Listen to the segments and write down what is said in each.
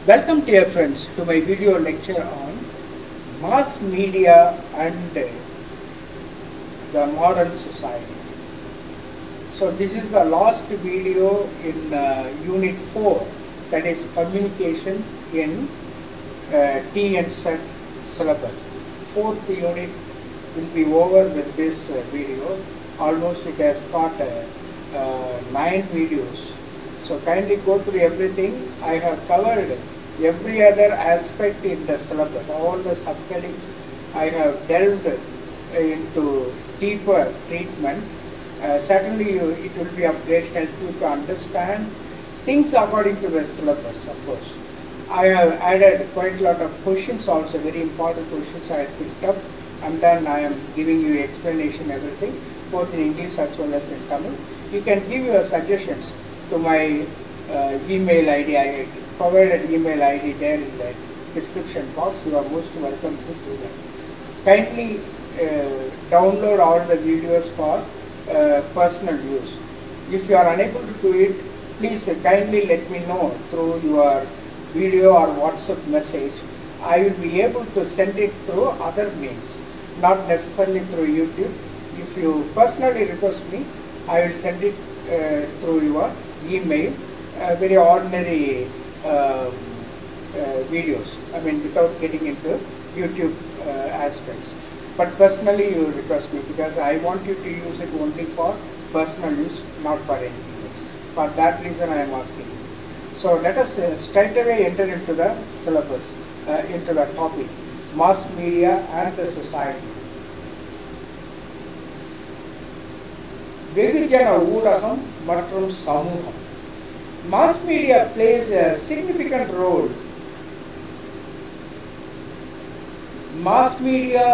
Welcome dear friends to my video lecture on mass media and the modern society. So this is the last video in unit 4, that is communication in T and set syllabus. Fourth unit will be over with this video. Almost it has got 9 videos. So kindly go through everything. I have covered every other aspect in the syllabus. All the subheadings I have delved into deeper treatment. Certainly it will be of great help to you to understand things according to the syllabus, of course. I have added quite a lot of questions also, very important questions I have picked up, and then I am giving you explanation everything, both in English as well as in Tamil. You can give your suggestions to my email ID. I provided email ID there in the description box. You are most welcome to do that. Kindly download all the videos for personal use. If you are unable to do it, please kindly let me know through your video or WhatsApp message. I will be able to send it through other means, not necessarily through YouTube. If you personally request me, I will send it through your email, very ordinary videos, I mean without getting into YouTube aspects. But personally you request me, because I want you to use it only for personal use, not for anything else. For that reason I am asking you. So let us straight away enter into the syllabus, into the topic, mass media and the society. வெகுஜன ஊடகம் மற்றும் சமூகம். Mass media plays a significant role. Mass media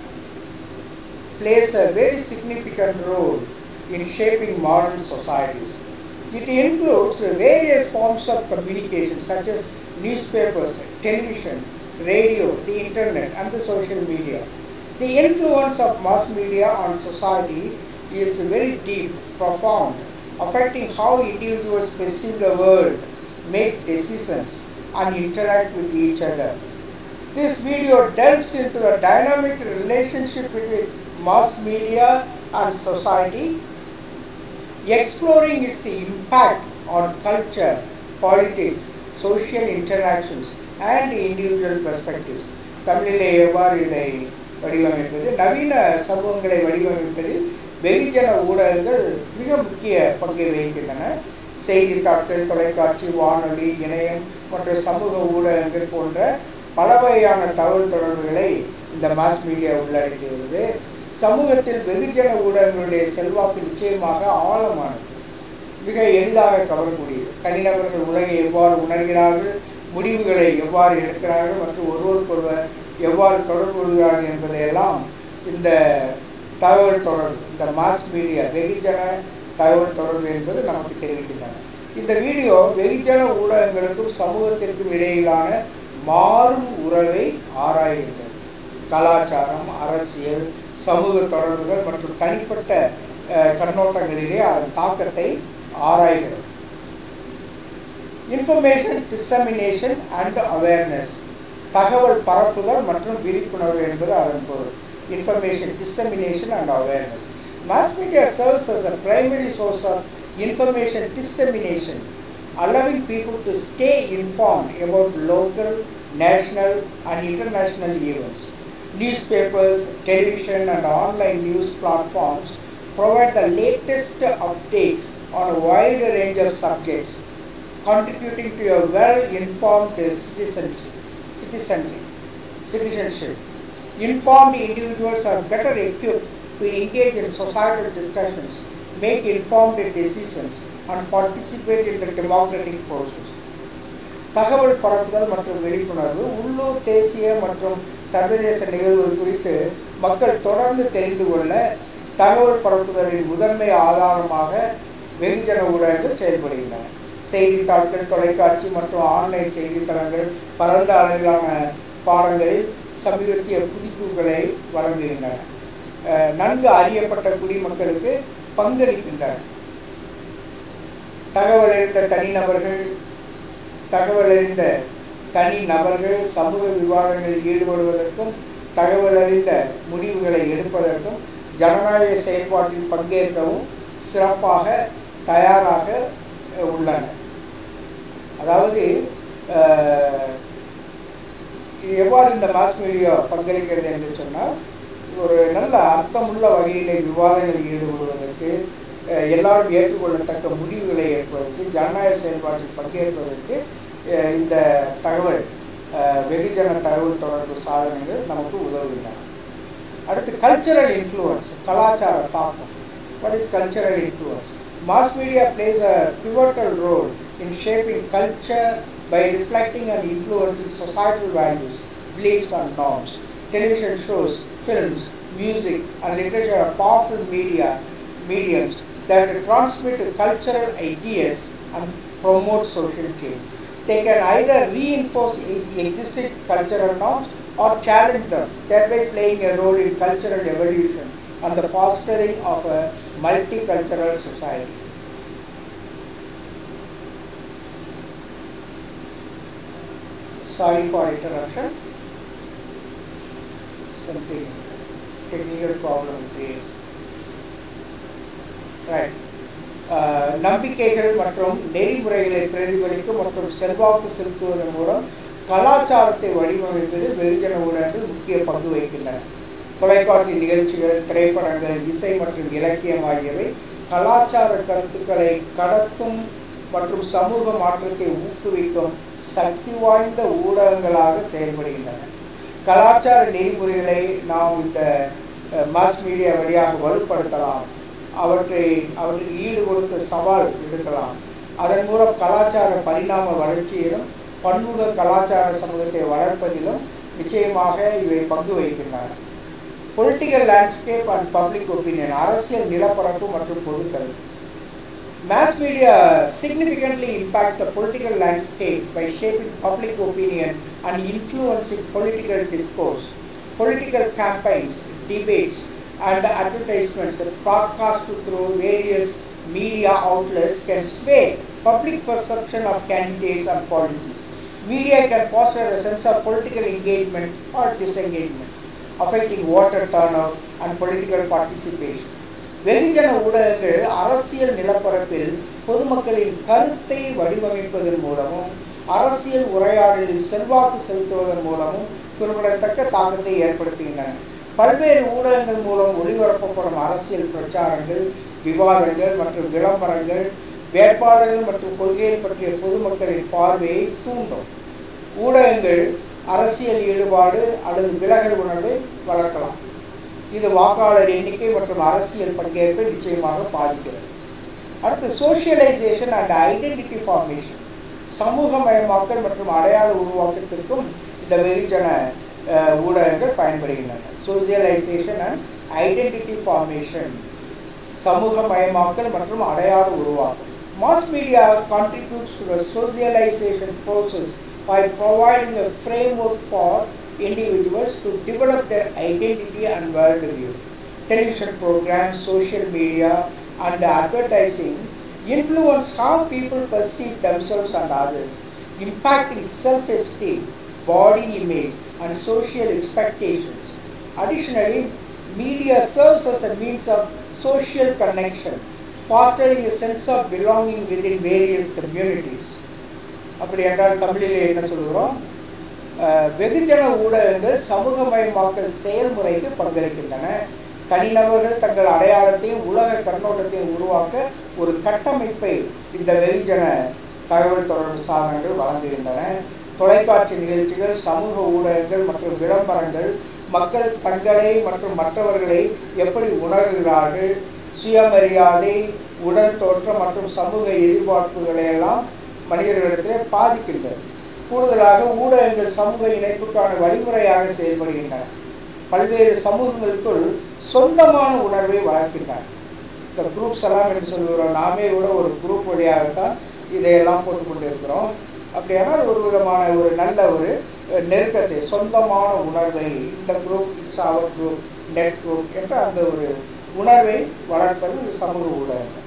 plays a very significant role in shaping modern societies. It includes various forms of communication such as newspapers, television, radio, the internet and the social media. The influence of mass media on society is very deep, profound, affecting how individuals perceive the world, make decisions and interact with each other. This video delves into the dynamic relationship between mass media and society, exploring its impact on culture, politics, social interactions and individual perspectives. தமிழிலே எவ்வாறு இதை வடிவமைப்பது, நவீன சமூகங்களை வடிவமைப்பதில் வெகுஜன ஊடகங்கள் மிக முக்கிய பங்கை வகிக்கின்றன. செய்தித்தாட்கள், தொலைக்காட்சி, வானொலி, இணையம் மற்றும் சமூக ஊடகங்கள் போன்ற பல வகையான தகவல் தொடர்புகளை இந்த மாஸ் மீடியா உள்ளடக்கியுள்ளது. சமூகத்தில் வெகுஜன ஊடகங்களுடைய செல்வாக்கு நிச்சயமாக ஆழமானது, மிக எளிதாக கவரக்கூடியது. தனிநபர்கள் உலகை எவ்வாறு உணர்கிறார்கள், முடிவுகளை எவ்வாறு எடுக்கிறார்கள் மற்றும் ஒருவருக்கொருவர் எவ்வாறு தொடர்பு கொள்கிறார்கள் என்பதையெல்லாம் இந்த தகவல் தொடர்பு, இந்த மாஸ் மீடியா, வெகுஜன தகவல் தொடர்பு என்பது நமக்கு தெரிவிக்கின்றன. இந்த வீடியோ வெகுஜன ஊடகங்களுக்கும் சமூகத்திற்கும் இடையிலான மாறும் உறவை ஆராய்கின்றது. கலாச்சாரம், அரசியல், சமூக தொடர்புகள் மற்றும் தனிப்பட்ட கண்ணோட்டங்களிலே அதன் தாக்கத்தை ஆராய்கிறது. இன்ஃபர்மேஷன் டிசமினேஷன் அண்ட் அவேர்னஸ், தகவல் பரப்புதல் மற்றும் விழிப்புணர்வு என்பது அதன் பொருள். Information dissemination and awareness. Mass media serves as a primary source of information dissemination, allowing people to stay informed about local, national and international events. Newspapers, television and online news platforms provide the latest updates on a wide range of subjects, contributing to a well-informed citizenship. Informed individuals are better equipped to engage in societal discussions, make informed decisions and participate in the democratic process. தகவல் பரப்புதல் மற்றும் விழிப்புணர்வு, உள்ளூர், தேசிய மற்றும் சர்வதேச நிகழ்வுகள் குறித்து மக்கள் தொடர்ந்து தெரிந்து கொள்ள தகவல் பரப்புதலின் முதன்மை ஆதாரமாக வெகுஜன ஊடகங்கள் செயல்படுகின்றன. செய்தித்தாட்கள், தொலைக்காட்சி மற்றும் ஆன்லைன் செய்தித்தளங்கள் பரந்த அளவிலான பாடங்களில் சமீபத்திய புதுப்புகளை வழங்குகின்றன. நன்கு அறியப்பட்ட குடிமக்களுக்கு பங்களிக்கின்றன. தகவல் அறிந்த தனிநபர்கள், தகவல் அறிந்த தனி நபர்கள் சமூக விவாதங்களில் ஈடுபடுவதற்கும் தகவல் அறிந்த முடிவுகளை எடுப்பதற்கும் ஜனநாயக செயல்பாட்டில் பங்கேற்கவும் சிறப்பாக தயாராக உள்ளன. அதாவது இது எவ்வாறு இந்த மாஸ் மீடியா பங்களிக்கிறது என்று சொன்னால், ஒரு நல்ல அர்த்தமுள்ள வகையில் விவாதங்களில் ஈடுபடுவதற்கு, எல்லாரும் ஏற்றுக்கொள்ளத்தக்க முடிவுகளை ஏற்பதற்கு, ஜனநாயக செயல்பாட்டில் பங்கேற்பதற்கு இந்த தகவல் வெகுஜன தகவல் தொடர்பு சாதனங்கள் நமக்கு உதவுகின்றன. அடுத்து கல்ச்சரல் இன்ஃப்ளூயன்ஸ், கலாச்சார தாக்கம். What is cultural influence? Mass media plays a pivotal role in shaping culture by reflecting and influencing societal values, beliefs and norms. Television shows, films, music and literature are powerful mediums that transmit cultural ideas and promote social change. They can either reinforce existing cultural norms or challenge them, thereby playing a role in cultural evolution and the fostering of a multicultural society. Sorry for interruption. Something technical problem creates. Right. நம்பிக்கைகள் மற்றும் நெறிமுறைகளை பிரதிபலிக்கும் மற்றும் செல்வாக்கு செலுத்துவதன் மூலம் கலாச்சாரத்தை வடிவமைப்பதில் வெகுஜன ஊடகங்கள் முக்கிய பங்கு வகிக்கின்றன. தொலைக்காட்சி நிகழ்ச்சிகள், திரைப்படங்கள், இசை மற்றும் இலக்கியம் ஆகியவை கலாச்சார கருத்துக்களை கடத்தும் மற்றும் சமூக மாற்றத்தை ஊக்குவிக்கும் சக்தி வாய்ந்த ஊடகங்களாக செயல்படுகின்றன. கலாச்சார நெறிமுறைகளை நாம் இந்த மாஸ் மீடியா வழியாக வலுப்படுத்தலாம், அவற்றுக்கு ஈடு கொடுத்து சவால் விடுக்கலாம். அதன் மூலம் கலாச்சார பரிணாம வளர்ச்சியிலும் பன்முக கலாச்சார சமூகத்தை வளர்ப்பதிலும் நிச்சயமாக இவை பங்கு வகிக்கின்றன. Political landscape and public opinion, அரசியல் நிலப்பரப்பு மற்றும் பொது கருத்து. Mass media significantly impacts the political landscape by shaping public opinion and influencing political discourse. Political campaigns, debates, and advertisements broadcast through various media outlets can sway public perception of candidates and policies. Media can foster a sense of political engagement or disengagement, affecting voter turnout and political participation. வெகுஜன ஊடகங்கள் அரசியல் நிலப்பரப்பில் பொதுமக்களின் கருத்தை வடிவமைப்பதன் மூலமும் அரசியல் உரையாடலில் செல்வாக்கு செலுத்துவதன் மூலமும் குறிப்பிடத்தக்க தாக்கத்தை ஏற்படுத்துகின்றன. பல்வேறு ஊடகங்கள் மூலம் ஒளிபரப்பப்படும் அரசியல் பிரச்சாரங்கள், விவாதங்கள் மற்றும் விளம்பரங்கள் வேட்பாளர்கள் மற்றும் கொள்கைகள் பற்றிய பொதுமக்களின் பார்வையை தூண்டும். ஊடகங்கள் அரசியல் ஈடுபாடு அல்லது விலகல் உணர்வை வளர்க்கலாம். இது வாக்காளர் எண்ணிக்கை மற்றும் அரசியல் பங்கேற்பை நிச்சயமாக பாதிக்கிறது. அடுத்து சோஷியலைசேஷன் அண்ட் ஐடென்டிட்டி ஃபார்மேஷன், சமூகமயமாக்கல் மற்றும் அடையாள உருவாக்கத்திற்கும் இந்த வெகுஜன ஊடகங்கள் பயன்படுகின்றன. சோஷியலைசேஷன் அண்ட் ஐடென்டிட்டி ஃபார்மேஷன், சமூகமயமாக்கல் மற்றும் அடையாள உருவாக்கம். Mass media contributes to the socialization process by providing a framework for individuals to develop their identity and worldview. Television programs, social media, and advertising influence how people perceive themselves and others, impacting self-esteem, body image, and social expectations. Additionally, media serves as a means of social connection, fostering a sense of belonging within various communities. அப்படி என்றால் தமிழிலே என்ன சொல்கிறோம்? வெகுஜன ஊடகங்கள் சமூகமயமாக்கல் செயல்முறைக்கு பங்களிக்கின்றன. தனிநபர்கள் தங்கள் அடையாளத்தையும் உலக கண்ணோட்டத்தையும் உருவாக்க ஒரு கட்டமைப்பை இந்த வெகுஜன தகவல் தொடர்பு சாதனங்கள் வழங்குகின்றன. தொலைக்காட்சி நிகழ்ச்சிகள், சமூக ஊடகங்கள் மற்றும் விளம்பரங்கள் மக்கள் தங்களை மற்றும் மற்றவர்களை எப்படி உணர்கிறார்கள், சுயமரியாதை, உடல் தோற்றம் மற்றும் சமூக எதிர்பார்ப்புகளை எல்லாம் மனிதர்களிடத்திலே பாதிக்கின்றன. கூடுதலாக ஊடகங்கள் சமூக இணைப்புக்கான வழிமுறையாக செயல்படுகின்றன. பல்வேறு சமூகங்களுக்குள் சொந்தமான உணர்வை வளர்க்கின்றன. இந்த குரூப்ஸ் எல்லாம் என்று சொல்லுகிறோம், நாமே கூட ஒரு குரூப் வழியாகத்தான் இதையெல்லாம் போட்டுக்கொண்டு இருக்கிறோம். அப்படியானால் ஒரு விதமான ஒரு நல்ல ஒரு நெருக்கத்தை, சொந்தமான உணர்வை, இந்த குரூப், இட்ஸ் அவர் குரூப், நெட் குரூப் என்ற அந்த ஒரு உணர்வை வளர்ப்பது இந்த சமூக ஊடகங்கள்.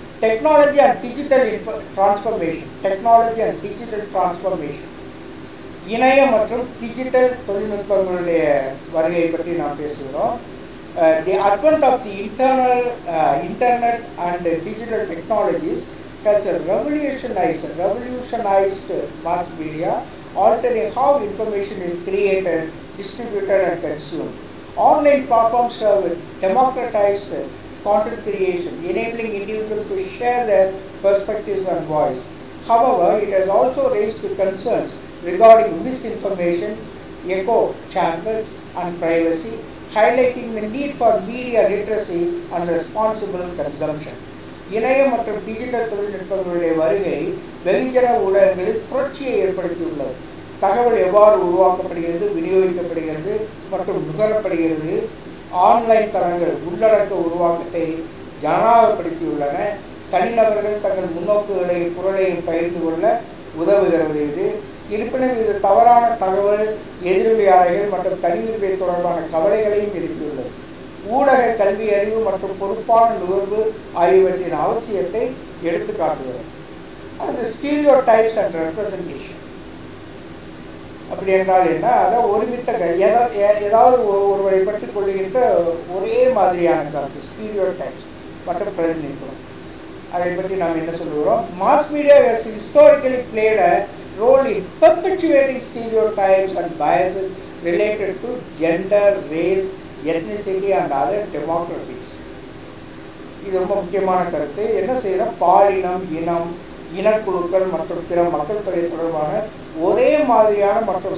Technology and digital transformation. இணைய மற்றும் டிஜிட்டல் தொழில்நுட்பங்களுடைய வருகை பற்றி நாம் பேசுகிறோம். The advent of the internet and digital technologies has revolutionized mass media, altering how information is created, distributed and consumed. Online platforms have democratized content creation, enabling individuals to share their perspectives and voice. However, it has also raised concerns regarding misinformation, echo chambers and privacy, highlighting the need for media literacy and responsible consumption. இணைய மற்றும் digital தொழில்நுட்பங்களுடைய வருகை வெகுஜன ஊடகங்களில் புரட்சியை ஏற்படுத்தியுள்ளது. தகவல் எவ்வாறு உருவாக்கப்படுகிறது, விநியோகிக்கப்படுகிறது மற்றும் நுகரப்படுகிறது, ஆன்லைன் தளங்கள் உள்ளடக்க உருவாக்கத்தை ஜனநாயகப்படுத்தியுள்ளன. தனிநபர்கள் தங்கள் முன்னோக்குகளையும் குரலையும் பகிர்ந்து கொள்ள உதவுகிறது. இருப்பினும் இது தவறான தகவல், எதிரொலியாளர்கள் மற்றும் தனியுரிமை தொடர்பான கவலைகளையும் எழுப்பியுள்ளது. ஊடக கல்வி அறிவு மற்றும் பொறுப்பான நுகர்வு ஆகியவற்றின் அவசியத்தை எடுத்து காட்டுகிறது. அது ஸ்டீரியோ டைப்ஸ் அண்ட் ரெப்ரசன்டேஷன். அப்படி என்றால் என்ன? அதாவது ஒருமித்த ஏதாவது ஒருவரை பற்றி கொள்ளுகின்ற ஒரே மாதிரியான கருத்து ஸ்டீரியோ டைப்ஸ் மற்றும் பிரதிநிதித்துவம். அதை பற்றி நாம் என்ன சொல்லுகிறோம்? Mass media has historically played a role in perpetuating stereotypes and biases related to gender, race, ethnicity and other demographics. இது ரொம்ப முக்கியமான கருத்து. என்ன செய்யறோம்? பாலினம், இனம், இனக்குழுக்கள் மற்றும் பிற மக்கள் தொகை தொடர்பான ஒரே மாதிரியான மற்றும்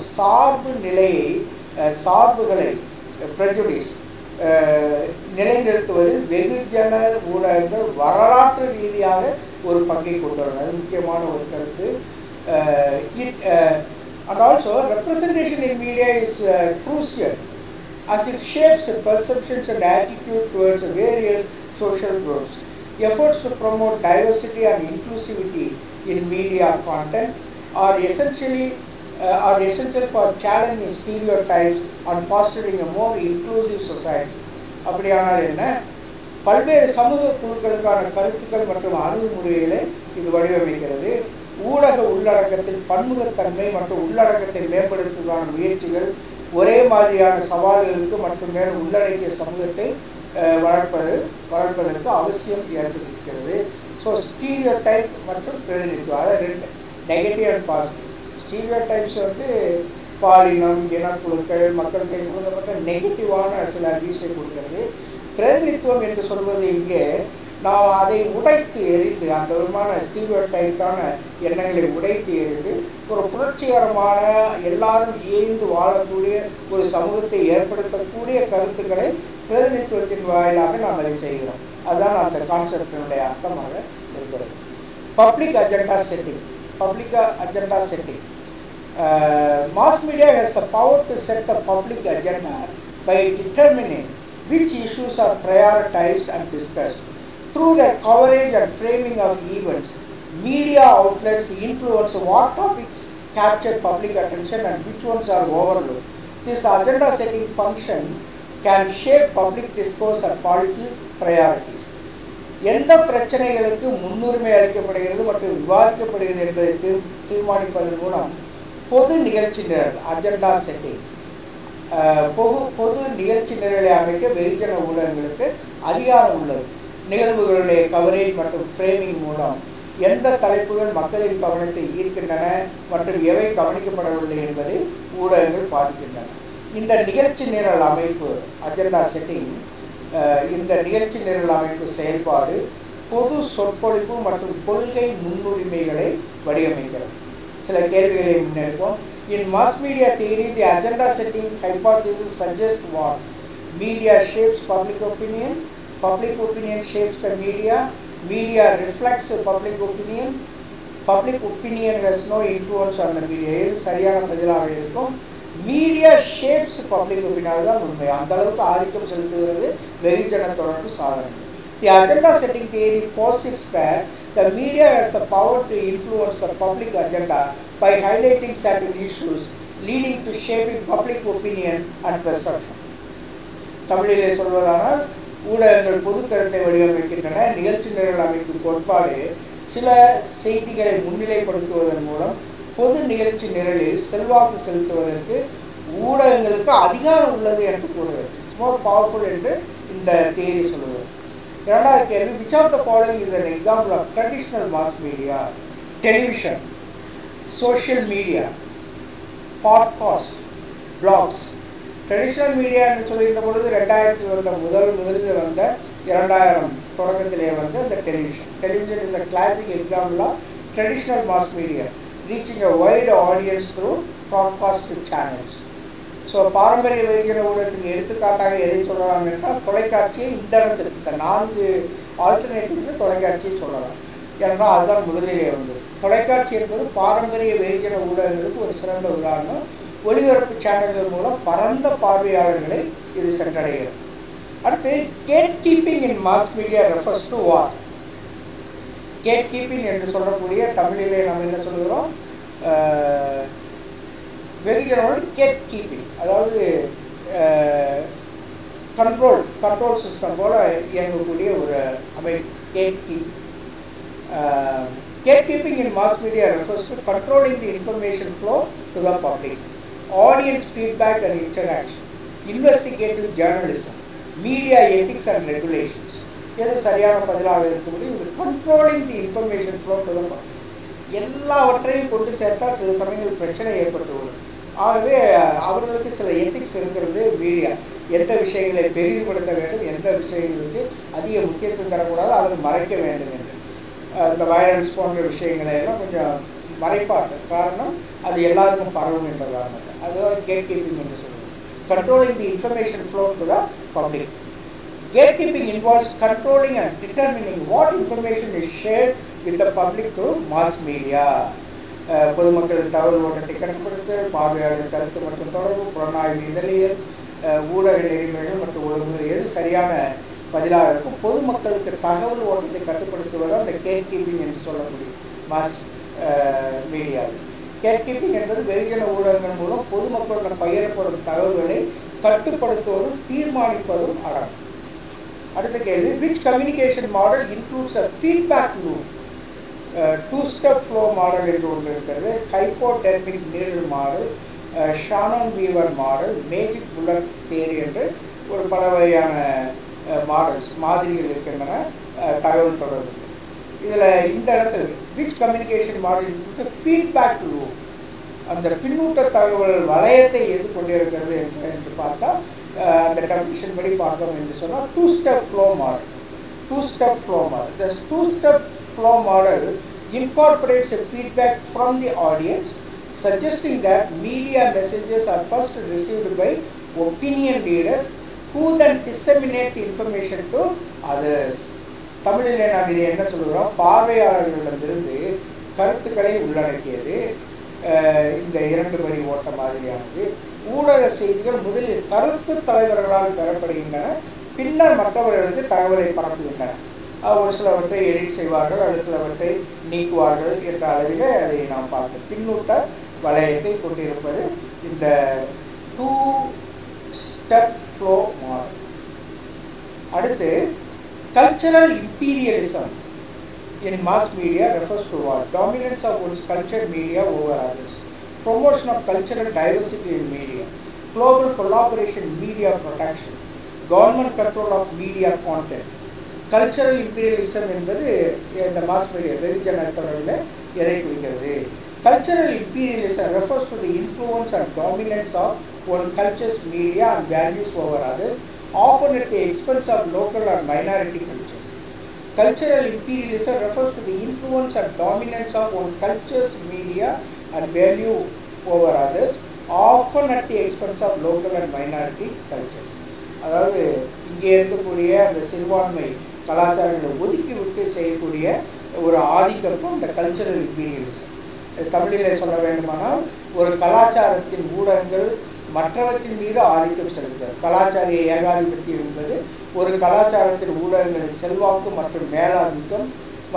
சார்புகளை prejudice நிலைநிறுத்துவதில் வெகுஜன ஊடகங்கள் வரலாற்று ரீதியாக ஒரு பங்கை கொண்டுள்ளன. அது முக்கியமான ஒரு கருத்து. And also representation in media is crucial as it shapes perceptions and attitude towards various social groups. Efforts to promote diversity and inclusivity in media content are essential for challenging stereotypes and fostering a more inclusive society. அப்படியானால் என்ன? பல்வேறு சமூக குழுக்களுக்கான கருத்துக்கள் மற்றும் அணுகுமுறைகளை இது வடிவமைக்கிறது. ஊடக உள்ளடக்கத்தில் பன்முகத்தன்மை மற்றும் உள்ளடக்கத்தை மேம்படுத்துவதற்கான முயற்சிகள் ஒரே மாதிரியான சவால்களுக்கு மற்றும் மேலும் உள்ளடக்கிய சமூகத்தை வளர்ப்பதற்கு அவசியம் ஏற்பட்டிருக்கிறது. ஸோ ஸ்டீரியோ டைப் மற்றும் பிரதிநிதித்துவம், அதாவது ரெண்டு negative and positive. Stereotypes பாலினம், இனக்குழுக்கள், மக்கள் தொகை சம்பந்தப்பட்ட நெகட்டிவான சில வியூஸை கொடுக்கிறது. பிரதிநிதித்துவம் என்று சொல்வது இங்கே நாம் அதை உடைத்து எறிந்து அந்த விதமான ஸ்டீரியோ டைப்பான எண்ணங்களை உடைத்து எறிந்து ஒரு புரட்சிகரமான எல்லாரும் இயைந்து வாழக்கூடிய ஒரு சமூகத்தை ஏற்படுத்தக்கூடிய கருத்துக்களை பிரதிநிதித்துவத்தின் வாயிலாக நாம் அதை செய்கிறோம். அதுதான் அந்த கான்செப்டினுடைய அர்த்தமாக இருக்கிறது. Public agenda setting. Mass media has the power to set the public agenda by determining which issues are prioritized and discussed. Through their coverage and framing of events, media outlets influence what topics capture public attention and which ones are overlooked. This agenda setting function can shape public discourse and policy priorities. எந்த பிரச்சனைகளுக்கு முன்னுரிமை அளிக்கப்படுகிறது மற்றும் விவாதிக்கப்படுகிறது என்பதை தீர்மானிப்பதன் மூலம் பொது நிகழ்ச்சி நிரல் அஜெண்டா செட்டிங் பொது நிகழ்ச்சி நிரலை அமைக்க வெகுஜன ஊடகங்களுக்கு அதிகாரம் உள்ளது. நிகழ்வுகளுடைய கவரேஜ் மற்றும் ஃப்ரேமிங் மூலம் எந்த தலைப்புகள் மக்களின் கவனத்தை ஈர்க்கின்றன மற்றும் எவை கவனிக்கப்படவில்லை என்பதை ஊடகங்கள் பாதிக்கின்றன. இந்த நிகழ்ச்சி நிரல் அமைப்பு அஜெண்டா செட்டிங், இந்த நிகழ்ச்சி நிரல் அமைப்பு செயல்பாடு பொது சொற்பொழிப்பு மற்றும் கொள்கை முன்னுரிமைகளை வடிவமைக்கிறது. சில கேள்விகளை முன்னெடுப்போம். In mass media theory, the agenda setting hypothesis suggests what? Media shapes public opinion shapes the media reflects public opinion has no influence on the media. இது சரியான பதிலாக இருக்கும். மீடியா ஷேப்ஸ் பப்ளிக் ஒப்பீனியன் தான் உண்மை. அந்த அளவுக்கு ஆதிக்கம் செலுத்துகிறது வெகுஜன தொடர்பு சாதனை. The agenda setting theory posits that the media has the power to influence the public agenda by highlighting certain issues leading to shaping public opinion and perception. தமிழிலே சொல்வதானால் ஊடகங்கள் பொது கருத்தை வடிவமைக்கின்றன. நிகழ்ச்சி நிரல் அமைக்கும் கோட்பாடு சில செய்திகளை முன்னிலைப்படுத்துவதன் மூலம் பொது நிகழ்ச்சி நிரலில் செல்வாக்கு செலுத்துவதற்கு ஊடகங்களுக்கு அதிகாரம் உள்ளது என்று கூறுகிறது. இட்ஸ் மோர் பவர்ஃபுல் என்று இந்த தியரி சொல்லுவது. இரண்டாவது கேள்வி, which of the following is an example of traditional mass media? Television, social media, podcast, blogs. Traditional மீடியான்னு சொல்லியிருந்த பொழுது 2000 வந்த முதலில் வந்த 2000 தொடக்கத்திலே வந்து அந்த television is a classic example of traditional mass media reaching a wide audience through broadcast channels. So பாரம்பரிய வெகுஜன ஊடகத்துக்கு எடுத்துக்காட்டாக எதை சொல்லலாம் என்றால் தொலைக்காட்சியை இந்த இடத்துல இந்த 4 ஆல்டர்னேட்டிவ்ல தொலைக்காட்சியை சொல்லலாம். ஏனென்றால் அதுதான் முதலிலே வந்தது. தொலைக்காட்சி என்பது பாரம்பரிய வெகுஜன ஊடகங்களுக்கு ஒரு சிறந்த உதாரணம். ஒளிபரப்பு சேனல்கள் மூலம் பரந்த பார்வையாளர்களை இது சென்றடைகிறது. அடுத்து, gatekeeping in mass media refers to what? Gatekeeping என்று சொல்லக்கூடிய தமிழிலே நம்ம என்ன சொல்கிறோம், வெகுஜனோட கேட் கீப்பிங், அதாவது கண்ட்ரோல் சிஸ்டம் போல இயங்கக்கூடிய ஒரு அமைப்பு gatekeeping. Gatekeeping in mass media refers to controlling the information flow to the public, audience feedback and interaction, investigative journalism, media ethics and regulations. எது சரியான பதிலாக இருக்க முடியும்? இது controlling the information flow to the public. எல்லாவற்றையும் கொண்டு சேர்த்தால் சில சமயங்கள் பிரச்சனை ஏற்பட்டுள்ளது. ஆகவே அவர்களுக்கு சில எத்திக்ஸ் இருக்கிறது. மீடியா எந்த விஷயங்களை பெரிதுபடுத்த வேண்டும், எந்த விஷயங்களுக்கு அதிக முக்கியத்துவம் தரக்கூடாது அல்லது மறைக்க வேண்டும் என்று, இந்த வயலன்ஸ் போன்ற விஷயங்களை எல்லாம் கொஞ்சம் மறைப்பார்கள். காரணம் அது எல்லாருக்கும் பரவும் என்ற காரணத்தை. அதுதான் கேட் கீப்பிங் என்று சொல்லுவது. Controlling the information flow to the public. Gatekeeping involves controlling and determining what information is shared with the public through mass media. பொதுமக்களின் தகவல் ஓட்டத்தை கட்டுப்படுத்தல், பார்வையாளர் கருத்து மற்றும் தொடர்பு, புலனாய்வு, இதழியல், ஊடக நெறிமுறைகள் மற்றும் ஒழுங்குகள் எது சரியான பதிலாக இருக்கும்? பொதுமக்களுக்கு தகவல் ஓட்டத்தை கட்டுப்படுத்துவதால் அந்த கேட் கீப்பிங் என்று சொல்லக்கூடிய மாஸ் மீடியாவில். கேட் கீப்பிங் என்பது வெகுஜன ஊடகங்கள் மூலம் பொதுமக்களுடன் பகிரப்படும் தகவல்களை கட்டுப்படுத்துவதும் தீர்மானிப்பதும் அடங்கும். அடுத்த கேள்வி, which communication model includes a feedback loop? Two-step flow model என்று ஒன்று இருக்கிறது. Hypodermic needle model, Shannon Weaver model, magic bullet theory என்று ஒரு பல வகையான மாதிரிகள் இருக்கின்றன தகவல் தொடர்பு. இதில் இந்த இடத்துல which communication model feedback loop, அந்த பின்னூட்ட தகவல் வளையத்தை எது கொண்டிருக்கிறது என்று பார்த்தா அந்த டெஃபினிஷன் படி பார்த்தோம் என்று சொன்னால் two step flow model. The two-step flow model incorporates a feedback from the audience, suggesting that media messages are first received by opinion leaders who then disseminate the information to others. தமிழிலே நாம் இதை என்ன சொல்கிறோம், பார்வையாளர்களிடமிருந்து கருத்துக்களை உள்ளடக்கியது இந்த 2 படி ஓட்ட மாதிரியானது. ஊடக செய்திகள் முதலில் கருத்து தலைவர்களால் பெறப்படுகின்றன, பின்னர் மற்றவர்களுக்கு தகவலை பரப்புகின்றன. ஒரு சிலவற்றை எடிட் செய்வார்கள், அல்லது சிலவற்றை நீக்குவார்கள் என்ற அளவில் அதை நாம் பார்த்தோம். பின்னூட்ட வளையத்தை கொண்டிருப்பது இந்த டூ ஸ்டெப் ஃப்ளோ மாடல். அடுத்து, cultural imperialism in mass media refers to what? Dominance of one's culture media over others, promotion of cultural diversity in media, global collaboration in media protection, government control of media content. Cultural imperialism என்பது இந்த mass media வெகுஜன தொடர்பில் எதை குறிக்கிறது? Cultural imperialism refers to the influence and dominance of one culture's media and values over others, often at the expense of local or minority cultures. Cultural imperialism refers to the influence and dominance of one culture's media and value over others, often at the expense of local and minority cultures. அதாவது இங்கே இருக்கக்கூடிய அந்த சிறுபான்மை கலாச்சாரங்களை ஒதுக்கி விட்டு செய்யக்கூடிய ஒரு ஆதிக்கம் இந்த கல்ச்சரல் இம்பீரியலிசம். தமிழிலே சொல்ல வேண்டுமானால் ஒரு கலாச்சாரத்தின் ஊடகங்கள் மற்றவற்றின் மீது ஆதிக்கம் செலுத்துகிறது. கலாச்சாரிய ஏகாதிபத்தியம் என்பது ஒரு கலாச்சாரத்தின் ஊடகங்களின் செல்வாக்கு மற்றும் மேலாதிக்கம்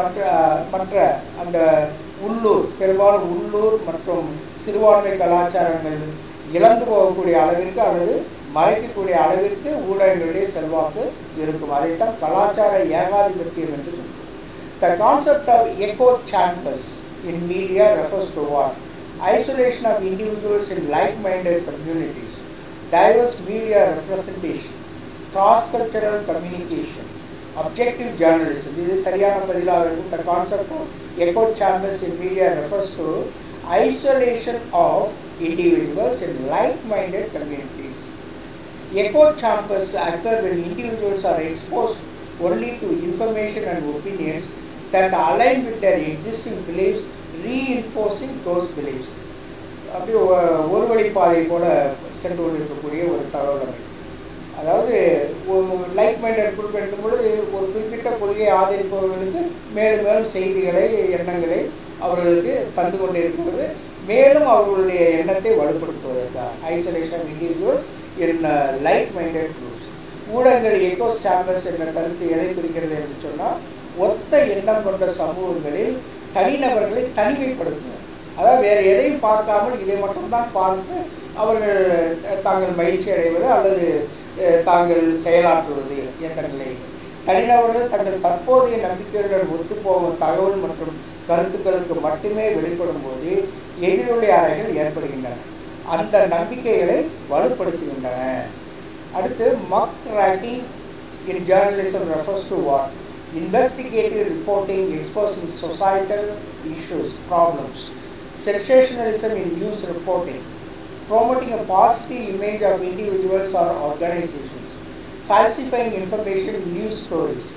மற்ற அந்த உள்ளூர், பெரும்பாலும் உள்ளூர் மற்றும் சிறுபான்மை கலாச்சாரங்கள் இழந்து போகக்கூடிய அளவிற்கு அல்லது மறைக்கக்கூடிய அளவிற்கு ஊடகங்களுடைய செல்வாக்கு இருக்கும். அதைத்தான் கலாச்சார ஏகாதிபத்தியம் என்று சொல்கிறோம். The concept of echo chambers in media refers to what? isolation of individuals in like-minded communities, diverse media representation, cross-cultural communication, objective journalism. This is Sariyana Padila. The concept of echo chambers in media refers to isolation of individuals in like-minded communities. Echo chambers occur when individuals are exposed only to information and opinions that align with their existing beliefs, reinforcing those beliefs. அப்படியே ஒரு வழி பாதை போல சென்று கொண்டிருக்கக்கூடிய ஒரு தகவல் அமைப்பு. அதாவது லைக் மைண்டட் குரூப் எடுக்கும் பொழுது ஒரு குறிப்பிட்ட கொள்கையை ஆதரிப்பவர்களுக்கு மேலும் மேலும் செய்திகளை எண்ணங்களை அவர்களுக்கு தந்து கொண்டே இருக்கிறது. மேலும் அவர்களுடைய எண்ணத்தை வலுப்படுத்துவதற்காக isolation of individuals in like minded groups. ஊடகங்கள் எக்கோ சாம்பர்ஸ் என்ற கருத்து எதை குறிக்கிறது என்று சொன்னால், ஒத்த எண்ணம் கொண்ட சமூகங்களில் தனிநபர்களை தனிமைப்படுத்துவது. அதாவது வேறு எதையும் பார்க்காமல் இதை மட்டும்தான் பார்த்து அவர்கள் தாங்கள் மகிழ்ச்சி அடைவது அல்லது தாங்கள் செயலாற்றுவது என்ற நிலை. தனிநபர்கள் தங்கள் தற்போதைய நம்பிக்கையுடன் ஒத்துப்போகும் தகவல் மற்றும் கருத்துக்களுக்கு மட்டுமே வெளிப்படும் போது எதிரொலி அறைகள் ஏற்படுகின்றன. அந்த நம்பிக்கைகளை வலுப்படுத்துகின்றன. அடுத்து muckraking in journalism refers to what? Investigative reporting exposing societal issues, problems. Sensationalism in news reporting, promoting a positive image of individuals or organizations, falsifying information in news stories.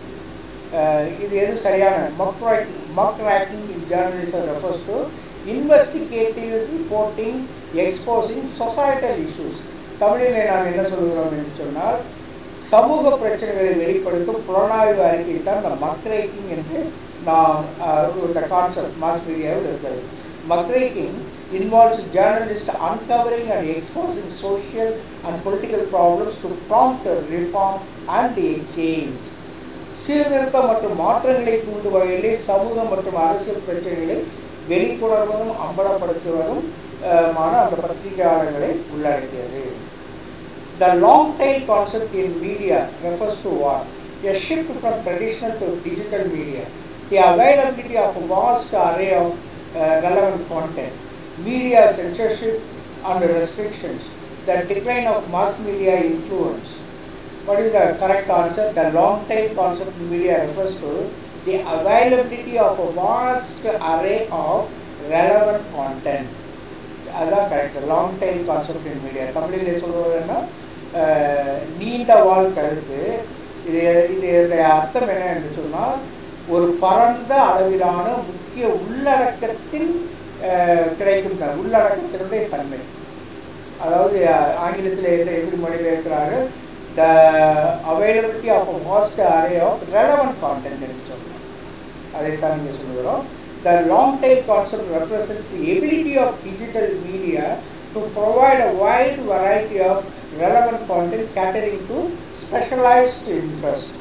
இது எது சரியான? Muck racking in journalism refers to investigative reporting exposing societal issues. தமிழிலே நாம் என்ன சொல்கிறோம் என்று சொன்னால், சமூக பிரச்சனைகளை வெளிப்படுத்தும் புலனாய்வு அறிக்கை தான் இந்த மக்ரேக்கிங் என்று நாம் இந்த கான்செப்ட் மாஸ் மீடியாவில் இருக்கிறது. மக்ரேக்கிங் involves journalists uncovering and exposing social and political problems to prompt reform and change. சீர்திருத்தம் மற்றும் மாற்றங்களை தூண்டும் வகையிலே சமூகம் மற்றும் அரசியல் பிரச்சனைகளை வெளிக்கொணர்வதும் அம்பலப்படுத்துவதும் அந்த பத்திரிகையாளர்களை உள்ளடக்கியது. The long tail concept in media refers to what? A shift from traditional to digital media, the availability of a vast array of relevant content, media censorship and restrictions, the decline of mass media influence. What is the correct answer? The long tail concept in media refers to the availability of a vast array of relevant content. That's correct. The long tail concept in media. தமிழிலே சொல்வதுன்னா நீண்ட வாழ் கருத்து. இதனுடைய அர்த்தம் என்ன என்று சொன்னால், ஒரு பரந்த அளவிலான முக்கிய உள்ளடக்கத்தின் கிடைக்கும் உள்ளடக்கத்தினுடைய தன்மை. அதாவது ஆங்கிலத்தில் எப்படி மொழிபெயர்க்கிறார்கள், the availability of a vast array of relevant content என்று சொல்லலாம். அதைத்தான் இங்கே சொல்லுகிறோம். The long tail concept represents the ability of digital media to provide a wide variety of relevant content catering to specialized interest.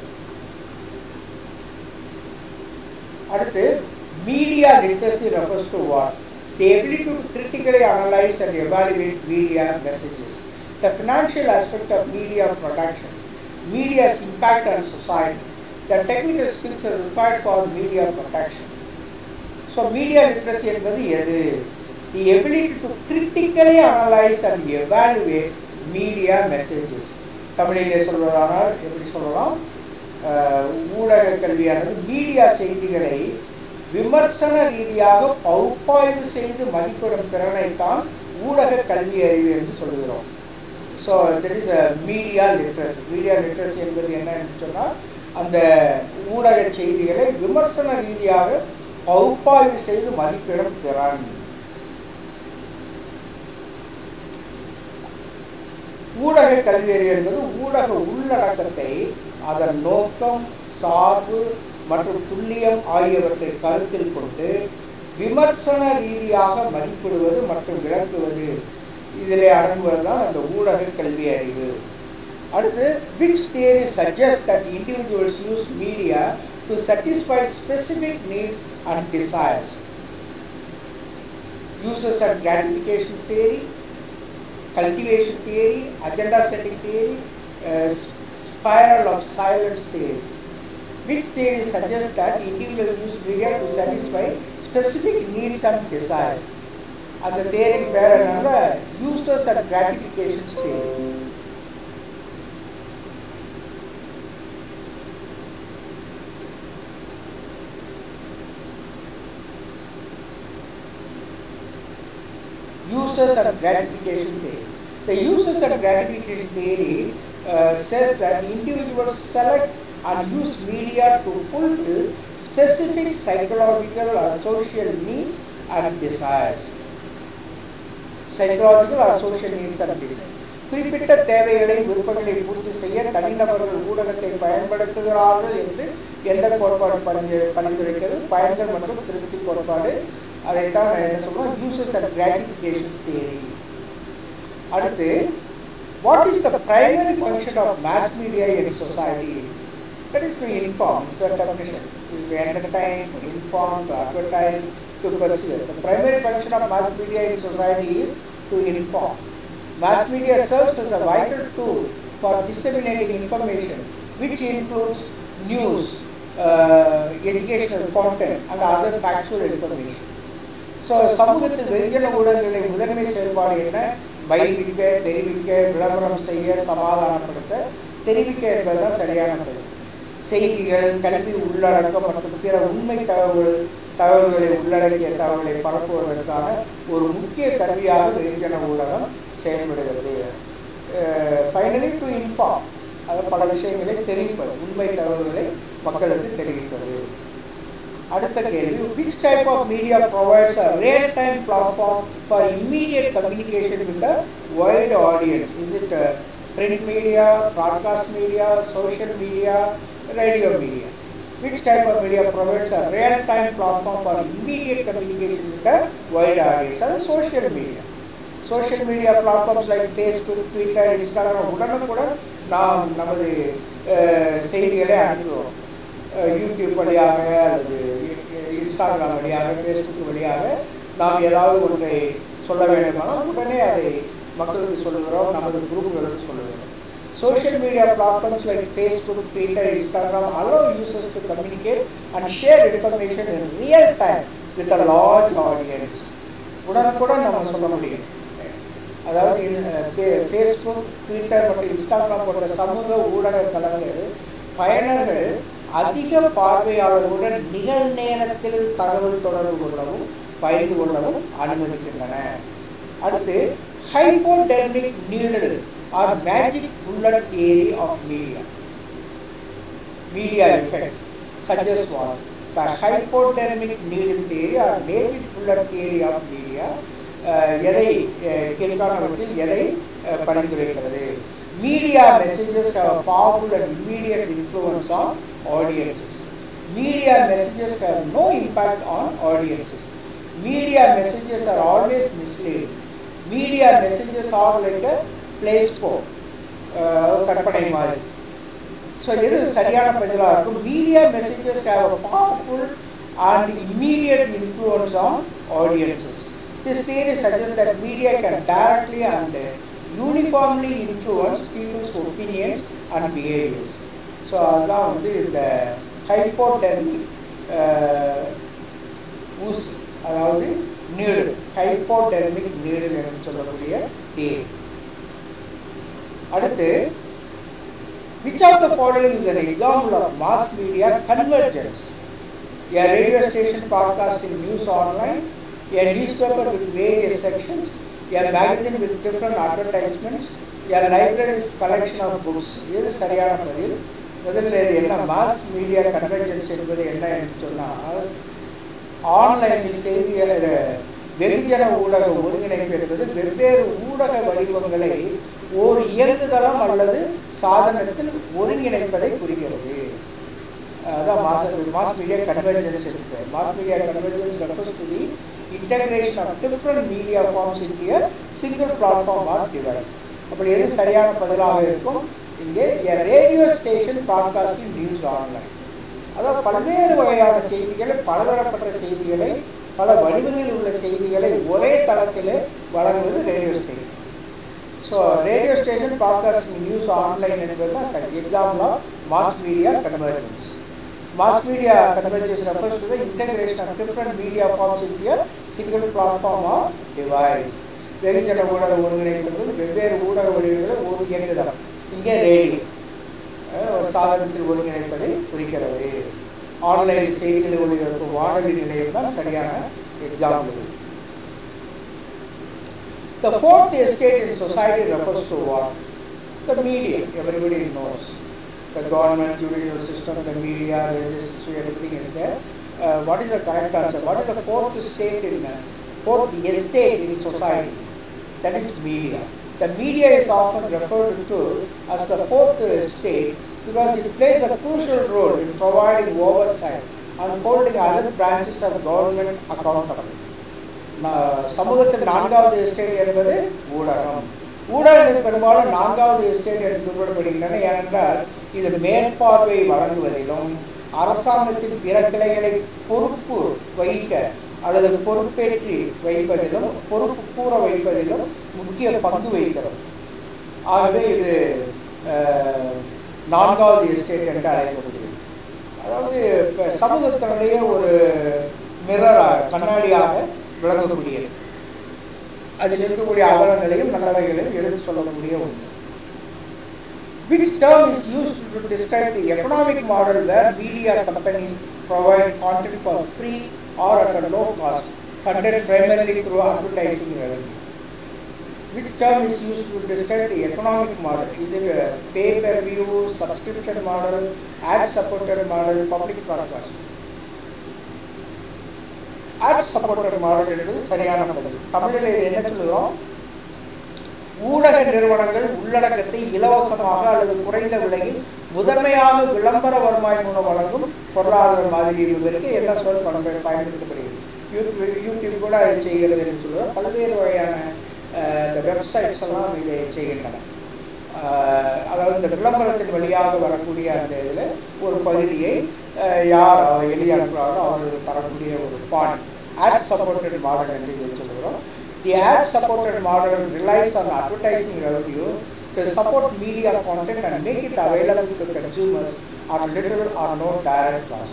அடுத்து media literacy refers to what? The ability to critically analyze and evaluate media messages. The financial aspect of media production, media's impact on society, the technical skills are required for media production. So media literacy என்பது எது? The ability to critically analyze and evaluate media messages. தமிழிலே சொல்வதானால் எப்படி சொல்லலாம்? ஊடக கல்வியானது media செய்திகளை விமர்சன ரீதியாக பகுப்பாய்வு செய்து மதிப்பிடும் திறனைத்தான் ஊடக கல்வி அறிவு என்று சொல்கிறோம். So that is media literacy. Media literacy என்பது என்ன என்று சொன்னால், அந்த ஊடக செய்திகளை விமர்சன ரீதியாக பகுப்பாய்வு செய்து மதிப்பிடும் திறன். ஊடக கல்வியறிவு என்பது ஊடக உள்ளடக்கத்தை அதன் நோக்கம், சார்பு மற்றும் துல்லியம் ஆகியவற்றை கருத்தில் கொண்டு விமர்சன ரீதியாக மதிப்பிடுவது மற்றும் விளக்குவது. இதிலே அடங்குவதுதான் அந்த ஊடக கல்வி அறிவு. அடுத்து, which theory suggests that individuals use media to satisfy specific needs and desires? Users and gratification theory, cultivation theory, agenda setting theory, spiral of silence theory. Which theory suggests that individuals use media to satisfy specific needs and desires? அந்த theory பேர் என்னன்னா users and gratifications theory. Users and gratification theory. The users and gratification theory says that individuals select and use media to fulfill specific psychological or social needs and desires. Psychological or social needs and desires. குறிப்பிட்ட தேவைகளை விருப்பங்களை பூர்த்தி செய்ய தனிநபர்கள் ஊடகத்தை பயன்படுத்துகிறார்கள் என்று எந்த கோட்பாடு பரிந்துரைக்கிறது? பயன்கள் மற்றும் திருப்தி கோட்பாடு. அதைத்தான் நான் என்ன சொல்றோம், யூசர்ஸ் அண்ட் கிராட்டிஃபிகேஷன்ஸ் தியரி. அடுத்து, what is the primary function of mass media in society? That is to inform. It's the definition. To entertain, to inform, to advertise, to persuade. The primary function of mass media in society is to inform. Mass media serves as a vital tool for disseminating information, which includes news, educational content, and other factual information. So சமூகத்தில் வெகுஜன ஊடகங்களின் முதன்மை செயல்பாடு என்ன? பயிர்விக்க, தெரிவிக்க, விளம்பரம் செய்ய, சமாதானப்படுத்த. தெரிவிக்க என்பதுதான் சரியான பதில். செய்திகள், கல்வி உள்ளடக்கம் மற்றும் பிற உண்மை தகவல்களை உள்ளடக்கிய தகவலை பரப்புவதற்கான ஒரு முக்கிய கருவியாக வெகுஜன ஊடகம் செயல்படுகிறது. ஃபைனலி டு இன்ஃபார்ம், அது பல விஷயங்களை தெரிவிப்பது, உண்மை தகவல்களை மக்களுக்கு தெரிவிப்பது. அடுத்த கேள்வி, which type of media provides a real-time platform for immediate communication with a wide audience? Is it print media, broadcast media, social media, radio media? Which type of media provides a real-time platform for immediate communication with a wide audience? That is social media. Social media platforms like Facebook, Twitter, Instagram, உடனுக்குடன் நாம் நமது செய்திகளை அனுப்புவோம். YouTube வழியாக அல்லது Instagram வழியாக, Facebook வழியாக நாம் ஏதாவது ஒன்றை சொல்ல வேண்டுமானால் உடனே அதை மக்களுக்கு சொல்லுகிறோம், நமது குரூப்புகளுக்கு சொல்லுகிறோம். Social media platforms like Facebook, Twitter, Instagram allow users to communicate and share information in real time with a large audience. உடனுக்குடன் நம்ம சொல்ல முடியும். அதாவது ஃபேஸ்புக், ட்விட்டர் மற்றும் இன்ஸ்டாகிராம் போன்ற சமூக ஊடக தளங்கள் பயனர்கள் அதிக பார்வையாளர்களுடன் நிகழ்நேரத்தில் தகவல் தொடர்பு கொள்ளவும் பகிர்ந்து கொள்ளவும் அனுமதிக்கின்றன. அடுத்து, hypodermic needle or magic bullet theory of media effects suggest what? The hypodermic needle theory or magic bullet theory of media எதை கீழ்காணவற்றில் எதை பரிந்துரைக்கிறது? Media messages have a powerful and immediate influence on audiences. Media messages have no impact on audiences. Media messages are always misleading. Media messages are like a placebo, கற்பனை மாதிரி. So எது சரியான பதிலாக இருக்கும்? Media messages have a powerful and immediate influence on audiences. This theory suggests that media can directly and uniformly influence people's opinions and behaviors. So அதுதான் வந்து இந்த ஹைப்போடெர்மிக் ஊஸ், அதாவது நீடல், ஹைப்போடெர்மிக் நீடல் என்று சொல்லக்கூடிய தியரி. அடுத்து, which of the following is an example of mass media convergence? A radio station broadcasting news online, a newspaper with various sections, a magazine with different advertisements, a library's collection of books. இது சரியான பதில். முதல்ல இது என்ன? Mass media convergence என்பது என்ன என்று சொன்னால், ஆன்லைனில் செய்தி வெகுஜன ஊடக ஒருங்கிணைப்பு என்பது வெவ்வேறு ஊடக வடிவங்களை ஒரு இயங்குதளம் அல்லது சாதனத்தில் ஒருங்கிணைப்பதை குறிக்கிறது. அதான் மாஸ் மீடியா கன்வர்ஜென்ஸ் இருக்கு. Mass media convergence refers to the integration of different media forms into a single platform or device. அப்படி எது சரியான பதிலாக இருக்கும்? இங்கே a radio station broadcasting news online. அதாவது பல்வேறு வகையான செய்திகளை, பலதரப்பட்ட செய்திகளை, பல வடிவங்களில் உள்ள செய்திகளை ஒரே தளத்தில் வழங்குவது radio station. So radio station broadcasting news online என்பது தான் சரி example of mass media convergence. Mass media convergence refers to the integration of different media forms into a single platform or device. வெகுஜன ஊடக ஒருங்கிணைப்பு வெவ்வேறு ஊடக வடிவங்களை ஒரு இயங்குதளம், இங்கே ரேடியோ ஒரு சாதனத்தில் ஒருங்கிணைப்பதை குறிக்கிறது. ஆன்லைன் செய்திகளை ஒளிபரப்பும் வானொலி நிலையம் தான் சரியான example. The fourth estate in society refers to what? The media. Everybody knows. The government, judicial system, the media, legislature, everything is there. What is the correct answer? What is the fourth estate in society? That is media. The media is often referred to as the fourth estate because it plays a crucial role in providing oversight and holding other branches of government accountable. சமூகத்தில் நான்காவது estate என்பது ஊடகம். ஊடகங்கள் பெரும்பாலும் நான்காவது estate என்று குறிப்பிடப்படுகின்றன. ஏனென்றால் இது மேற்பார்வை வழங்குவதிலும் அரசாங்கத்தின் பிற கிளைகளை பொறுப்பு வகிக்க அல்லது பொறுப்பேற்றி வைப்பதிலும் பொறுப்பு கூற வைப்பதிலும் முக்கிய பங்கு வகிக்கிறது. ஆகவே இது நான்காவது எஸ்டேட் என்று அழைக்கப்படுகிறது. அதாவது சமூகத்தினுடைய ஒரு மிரராக, கண்ணாடியாக விளங்கக்கூடியது. அதில் இருக்கக்கூடிய அவலங்களையும் நல்லவைகளையும் எடுத்து சொல்லக்கூடிய ஒன்று. Which term is used to describe the economic model where media companies provide content for free or at a low cost, funded primarily through advertising revenue? Which term is used to describe the economic model? Is it a pay-per-view, subscription model, ad-supported model, public broadcast? Ad-supported model என்பது சரியான பதில். தமிழில் இது என்ன சொல்லுகிறோம்? ஊடக நிறுவனங்கள் உள்ளடக்கத்தை இலவசமாக அல்லது குறைந்த விலையில் முதன்மையாக விளம்பர வருவாய் மூலம் வழங்கும் பொருளாதார மாதிரி விவரிக்க என்ன சொல் பயன்படுத்தப்படுகிறது? யூடியூப் கூட அதை செய்கிறது என்று சொல்லுவோம். பல்வேறு வகையான இந்த வெப்சைட்ஸ் எல்லாம் இதை செய்கின்றன. அதாவது இந்த விளம்பரத்தின் வழியாக வரக்கூடிய அந்த இதில் ஒரு பகுதியை யார் எழுதி அனுப்புகிறாரோ அவர்களுக்கு தரக்கூடிய ஒரு பாணி ad supported model என்று இதை சொல்லுகிறோம். The ad supported model relies on advertising revenue to support media content and make it available to consumers at little or no direct cost.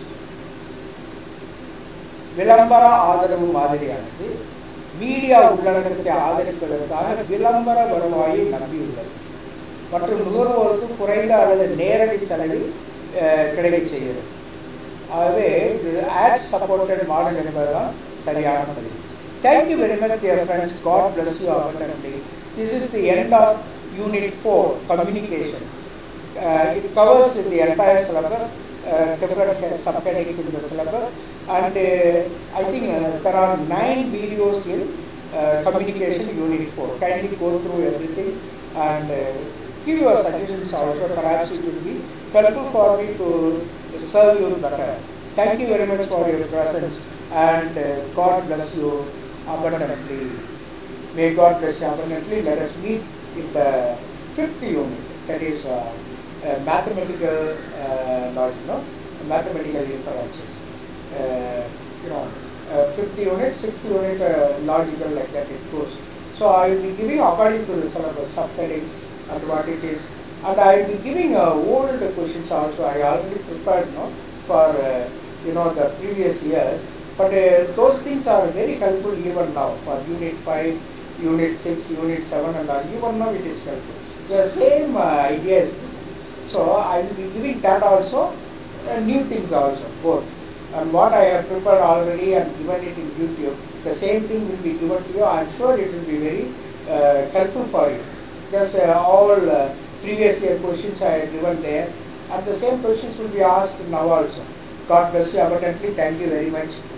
விளம்பர ஆதரவு மாதிரியானது மீடியா உள்ளடக்கத்தை ஆதரிப்பதற்காக விளம்பர வருவாயை நம்பியுள்ளது மற்றும் நுகர்வோருக்கு குறைந்த அல்லது நேரடி செலவில் கிடைக்க செய்கிறது. ஆகவே இது ad supported model என்பதுதான் சரியான பதில். Thank you very much, dear friends. God bless you abundantly. This is the end of Unit 4, Communication. It covers the entire syllabus, different subheadings in the syllabus, and I think there are 9 videos in Communication Unit 4. Kindly go through everything and give your suggestions also. Perhaps it will be helpful for me to serve you better. Thank you very much for your presence and God bless you abundantly. May God bless you abundantly. Let us meet in the 5th unit, that is mathematical mathematical inferences. 5th unit, 6th unit logical, like that it goes. So I will be giving according to the syllabus subheadings and what it is, and I will be giving old questions also. I already prepared for the previous years, but those things are very helpful even now for Unit 5, Unit 6, Unit 7 and all. Even now it is helpful. The same idea is there. So I will be giving that also, new things also, both. And what I have prepared already and given it in YouTube, the same thing will be given to you. I am sure it will be very helpful for you. Just all previous year questions I have given there, and the same questions will be asked now also. God bless you abundantly. Thank you very much.